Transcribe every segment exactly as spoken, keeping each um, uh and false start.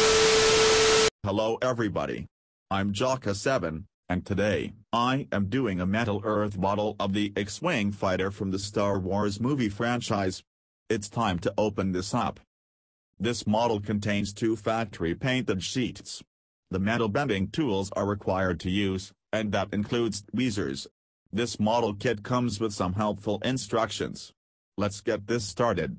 Hello everybody. I'm Jocka seven, and today, I am doing a Metal Earth model of the X-Wing fighter from the Star Wars movie franchise. It's time to open this up. This model contains two factory painted sheets. The metal bending tools are required to use, and that includes tweezers. This model kit comes with some helpful instructions. Let's get this started.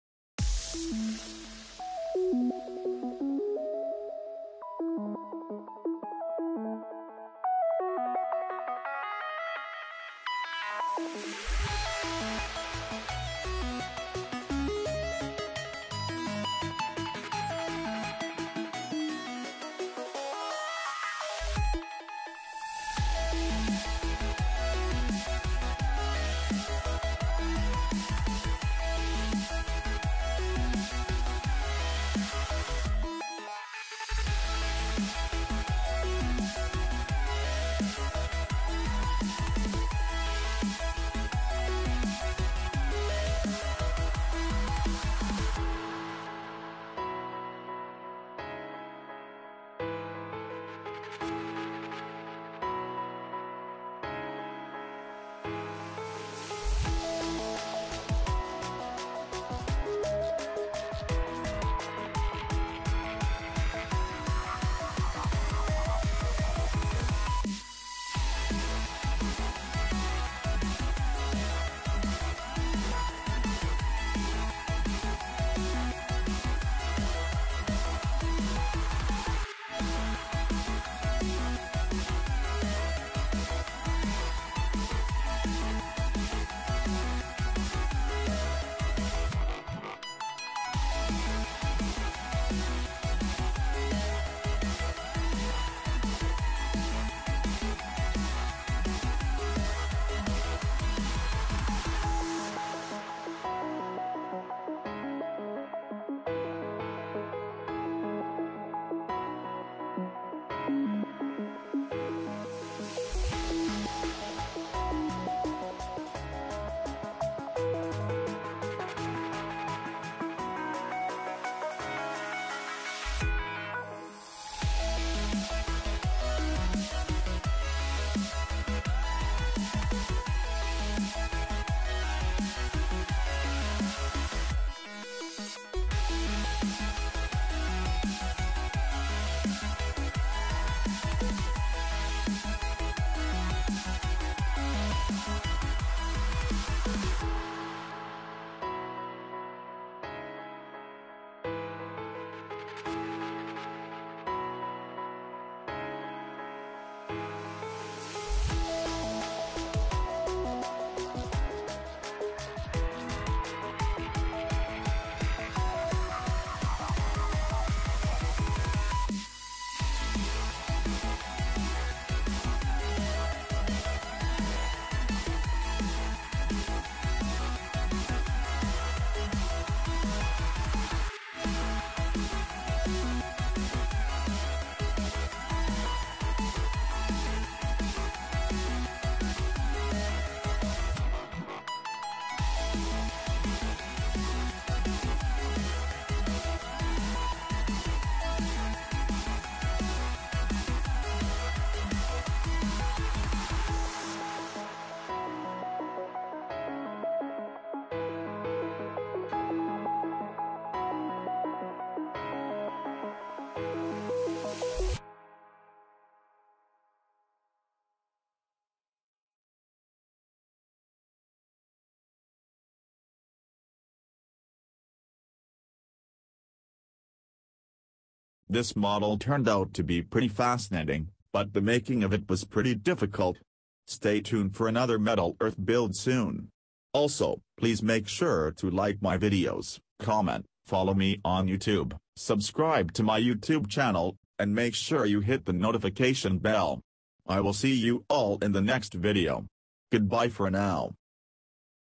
This model turned out to be pretty fascinating, but the making of it was pretty difficult. Stay tuned for another Metal Earth build soon. Also, please make sure to like my videos, comment, follow me on YouTube, subscribe to my YouTube channel, and make sure you hit the notification bell. I will see you all in the next video. Goodbye for now.